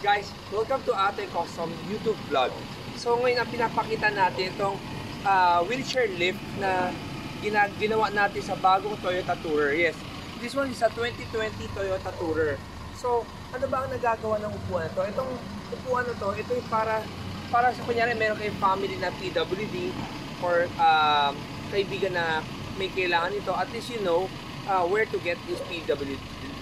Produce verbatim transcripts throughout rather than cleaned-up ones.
Guys, welcome to Ate Custom YouTube vlog. So ngayon ang pinapakita natin itong uh, wheelchair lift na gina ginawa natin sa bagong Toyota Tourer. Yes, this one is a twenty twenty Toyota Tourer. So ano ba ang nagagawa ng upuan na to? Itong upuan na to, ito yung para para sa kunyari meron kayong family na P W D or um, kaibigan na may kailangan nito, at least you know uh, where to get this P W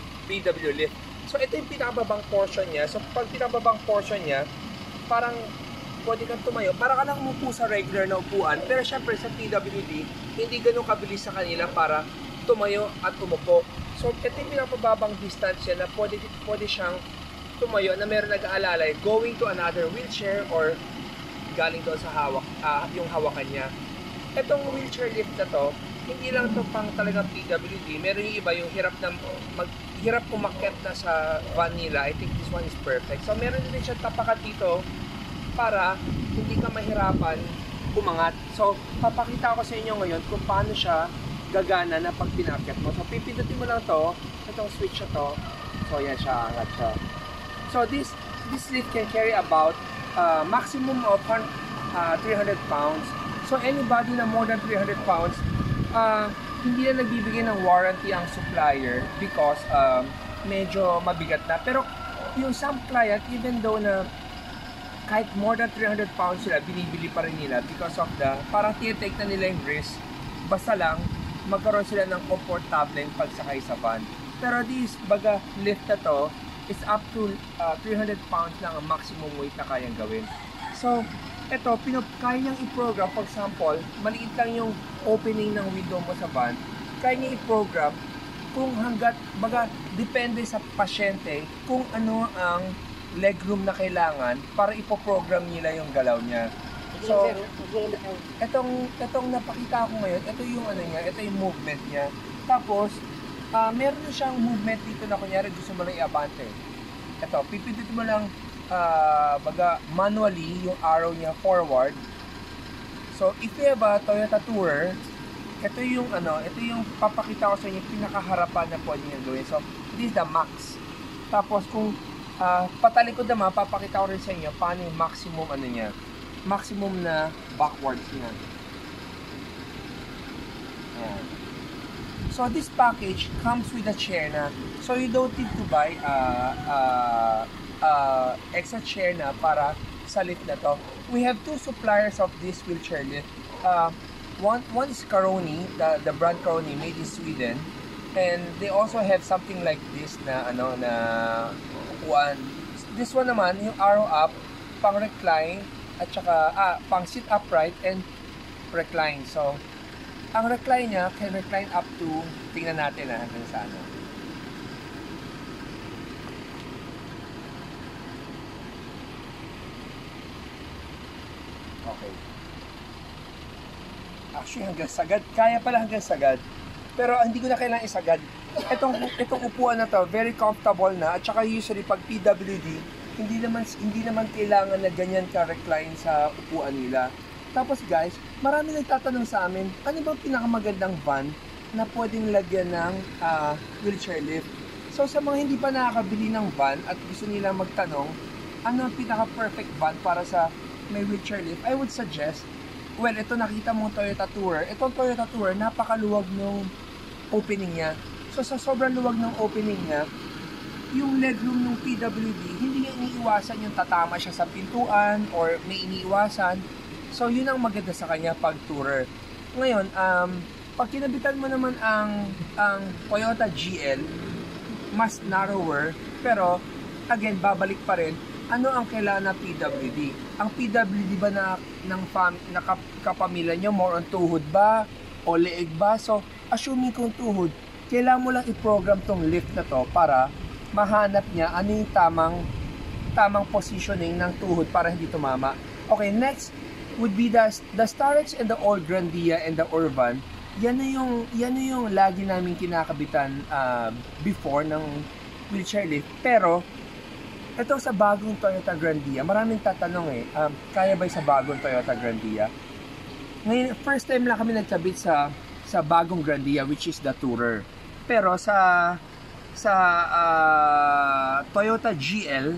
lift. So ito yung pinakababang portion niya. So pag pinakababang portion niya, parang pwede kang tumayo. Para ka lang umupo sa regular na upuan. Pero syempre sa P W D, hindi ganun kabilis sa kanila para tumayo at umupo. So ito yung pinakababang distance niya na pwede, pwede siyang tumayo na meron nag-aalalay going to another wheelchair or galing doon sa hawak, uh, yung hawakan niya. Itong wheelchair lift na to, hindi lang to pang talagang P W D. Meron yung iba yung hirap na mag hirap umakyat na sa van nila. I think this one is perfect. So meron din siya tapakan dito para hindi ka mahirapan umangat. So papakita ko sa inyo ngayon kung paano siya gagana na pag pinakyat mo. So pipindutin mo lang to, itong switch na to. So yan siya, angat siya. So this this lift can carry about uh, maximum of uh, three hundred pounds. So anybody na more than three hundred pounds, uh, hindi na nagbibigay ng warranty ang supplier because um, medyo mabigat na. Pero yung some client, even though na kahit more than three hundred pounds sila, binibili pa rin nila because of the, parang tinitake na nila yung risk. Basta lang, magkaroon sila ng komportable pagsakay sa van. Pero this baga lift na to, is up to uh, three hundred pounds lang ang maximum weight na kayang gawin. So, ito, kaya niyang i-program, for example, maliit lang yung opening ng window mo sa van, kaya niya i-program kung hanggat, baga, depende sa pasyente kung ano ang legroom na kailangan para ipoprogram nila yung galaw niya. So, itong, itong napakita ko ngayon, ito yung ano niya, ito yung movement niya. Tapos, uh, meron siyang movement dito na kunyari gusto mo lang i-abante. Ito, pipindot mo lang Uh, baga manually yung arrow niya forward. So if you have a Toyota Tourer, ito yung ano, ito yung papakita ko sa inyo pinakaharapan na pwede niya gawin. So this is the max. Tapos kung uh, patalikod naman, papakita ko rin sa inyo paano yung maximum ano niya, maximum na backwards niya. Ayan. So this package comes with a chair na, so you don't need to buy uh, uh, uh, extra chair na para sa lift na to. We have two suppliers of this wheelchair lift. Uh, one one is Caroni, the the brand Caroni, made in Sweden, and they also have something like this na ano na upuan. This one naman yung arrow up, pang recline at saka ah pang sit upright and recline. So ang recline niya can recline up to, tingnan natin na hanggang sa ano. Okay. Actually hanggang sagad, kaya pala hanggang sagad. Pero hindi ko na kailangan isagad. Itong itong upuan na to, very comfortable na, at saka usually pag P W D, hindi naman hindi naman kailangan na ganyan ka recline sa upuan nila. Tapos guys, marami nagtatanong sa amin, ano ba pinakamagandang van na pwedeng lagyan ng uh, wheelchair lift? So sa mga hindi pa nakakabili ng van at gusto nila magtanong, ano ang pinaka-perfect van para sa may wheelchair lift? I would suggest, well, ito nakita mo Toyota Tourer. Itong Toyota Tourer, napakaluwag ng opening niya. So sa sobrang luwag ng opening niya, yung legroom ng P W D, hindi niya iniiwasan yung tatama siya sa pintuan or may iniiwasan. So yun ang maganda sa kanya pag tourer. Ngayon, um, pag kinabitan mo naman ang, ang Toyota G L, mas narrower, pero again, babalik pa rin, ano ang kailangan ng P W D? Ang P W D ba na, ng fam, na kapamilya nyo, more on tuhod ba? O leeg ba? So, assuming kung tuhod, kailangan mo lang i-program tong lift na to para mahanap niya ano yung tamang, tamang positioning ng tuhod para hindi tumama. Okay, next would be the, the Starex and the old Grandia and the Urban. Yan na yung, yan na yung lagi namin kinakabitan uh, before ng wheelchair lift. Pero, ito sa bagong Toyota Grandia, maraming tatanong eh, um, kaya ba sa bagong Toyota Grandia? Ngayon, first time lang kami nagkabit sa sa bagong Grandia, which is the Tourer. Pero sa sa uh, Toyota G L,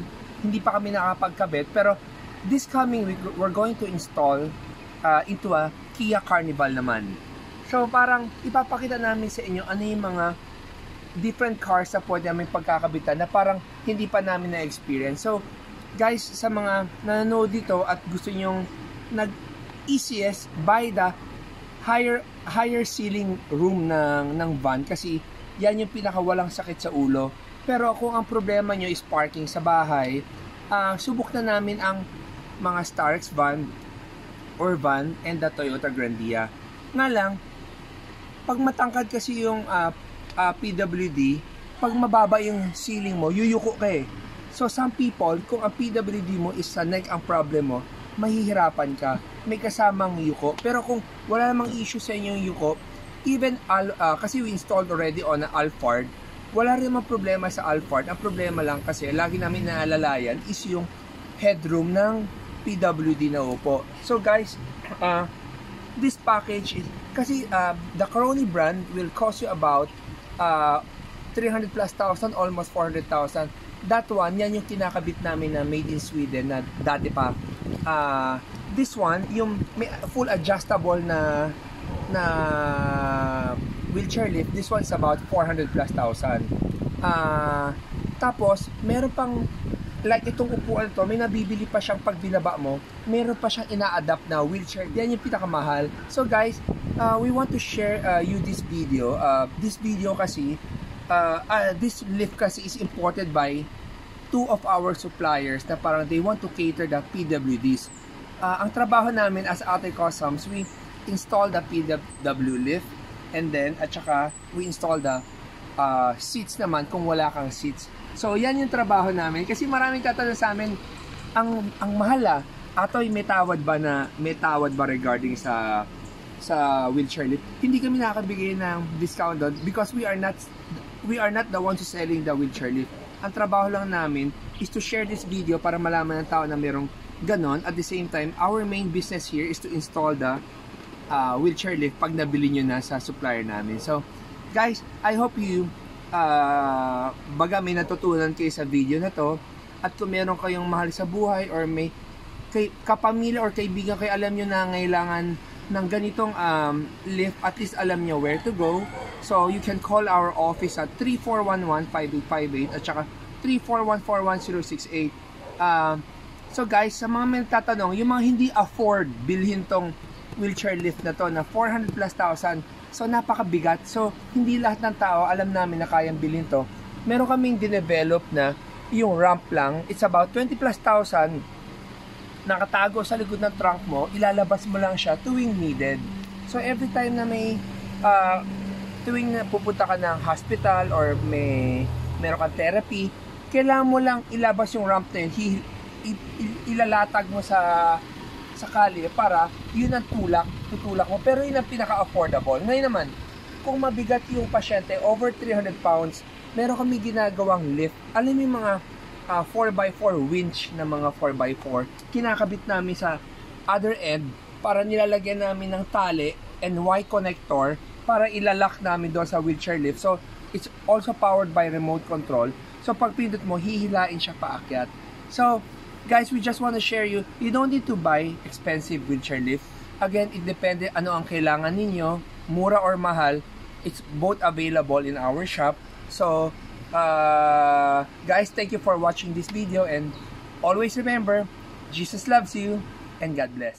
hindi pa kami nakapagkabit, pero this coming week, we're going to install uh, into a Kia Carnival naman. So parang ipapakita namin sa inyo ano yung mga different cars na pwede namin pagkakabitan na parang hindi pa namin na-experience. So guys, sa mga nanonood dito at gusto nyong nag-E C S, buy the higher higher ceiling room ng, ng van kasi yan yung pinakawalang sakit sa ulo. Pero kung ang problema nyo is parking sa bahay, uh, subok na namin ang mga Starex van or van and the Toyota Grandia. Nga lang, pag matangkad kasi yung uh, uh, P W D, pag mababa yung ceiling mo, yuyuko ka eh. So some people, kung ang P W D mo is sa neck ang problem mo, mahihirapan ka. May kasamang yuko. Pero kung wala namang issue sa inyo yung yuko, even al uh, kasi we installed already on a Alphard, wala rin mga problema sa Alphard. Ang problema lang kasi, lagi namin naalalayan, is yung headroom ng P W D na upo. So guys, uh, this package is, kasi uh, the Caroni brand will cost you about uh, three hundred plus thousand, almost four hundred thousand. That one, yan yung kinakabit namin na made in Sweden na dati pa. Uh, this one, yung may full adjustable na na wheelchair lift, this one is about four hundred plus thousand. Uh, tapos, meron pang, like itong upuan to, may nabibili pa siyang pag binaba mo, meron pa siyang ina-adapt na wheelchair. Yan yung pinakamahal. So guys, uh, we want to share uh, you this video. Uh, this video kasi, uh, uh, this lift kasi is imported by two of our suppliers na parang they want to cater the P W Ds. Uh, ang trabaho namin as Ate Customs, we install the P W lift, and then at saka we install the uh, seats naman kung wala kang seats. So yan yung trabaho namin kasi maraming tatanong sa amin, ang ang mahal ah, Atoy, may tawad ba na may tawad ba regarding sa sa wheelchair lift? Hindi kami nakakabigay ng discount doon because we are not we are not the ones who selling the wheelchair lift. Ang trabaho lang namin is to share this video para malaman ng tao na merong ganon. At the same time, our main business here is to install the uh, wheelchair lift pag nabili nyo na sa supplier namin. So guys, I hope you uh, baga may natutunan kayo sa video na to, at kung meron kayong mahal sa buhay or may kay, kapamilya or kaibigan kayo, alam nyo na ngailangan ng ganitong um, lift, at least alam nyo where to go. So you can call our office at three four one one, five eight five eight at saka three four one four one zero six eight. uh, So guys, sa mga may tatanong, yung mga hindi afford bilhin tong wheelchair lift na to na four hundred plus thousand, so napakabigat. So hindi lahat ng tao alam namin na kayang bilhin to. Meron kaming dinevelop na yung ramp lang, it's about twenty plus thousand, nakatago sa likod ng trunk mo, ilalabas mo lang siya tuwing needed. So every time na may uh, tuwing na pupunta ka ng hospital or may meron kang therapy, kailangan mo lang ilabas yung ramp na yun, hi, ilalatag mo sa sa kalye para yun ang tulak, tutulak mo, pero yun ang pinaka-affordable. Ngayon naman, kung mabigat yung pasyente, over three hundred pounds, meron kami ginagawang lift. Alam mo yung mga uh, four by four winch na mga four by four, kinakabit namin sa other end para nilalagyan namin ng tali and Y connector para ilalak namin doon sa wheelchair lift. So it's also powered by remote control. So pag pindot mo, hihilain siya paakyat. So guys, we just want to share you, you don't need to buy expensive wheelchair lift. Again, it depende ano ang kailangan ninyo, mura or mahal. It's both available in our shop. So uh, guys, thank you for watching this video, and always remember, Jesus loves you and God bless.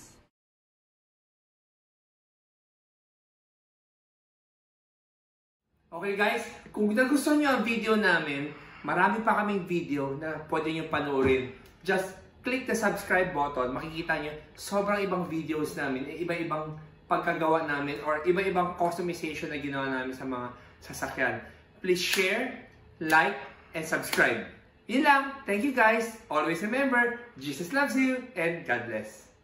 Okay guys, kung nagustuhan nyo ang video namin, marami pa kaming video na pwede nyo panoorin. Just click the subscribe button, makikita nyo sobrang ibang videos namin, iba-ibang pagkagawa namin or iba-ibang customization na ginawa namin sa mga sasakyan. Please share, like, and subscribe. Yun lang. Thank you guys. Always remember, Jesus loves you and God bless.